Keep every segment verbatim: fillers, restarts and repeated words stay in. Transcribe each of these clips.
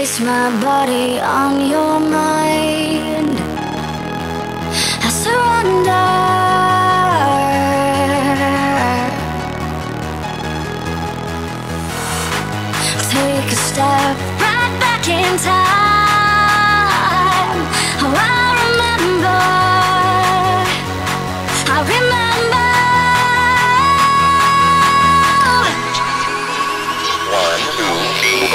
Place my body on your mind. I surrender. Take a step right back in time. Oh, I remember. I remember. One, two, three.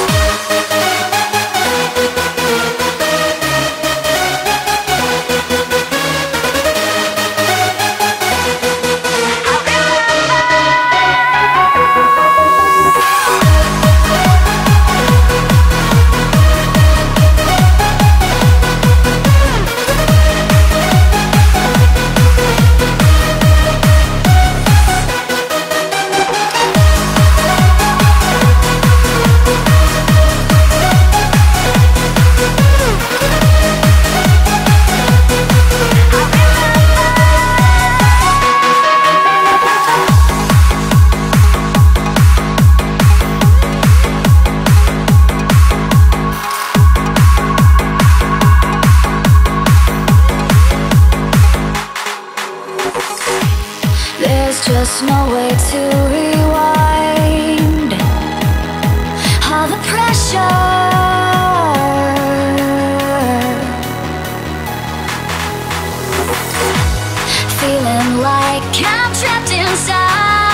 There's just no way to rewind all the pressure. Feeling like I'm trapped inside.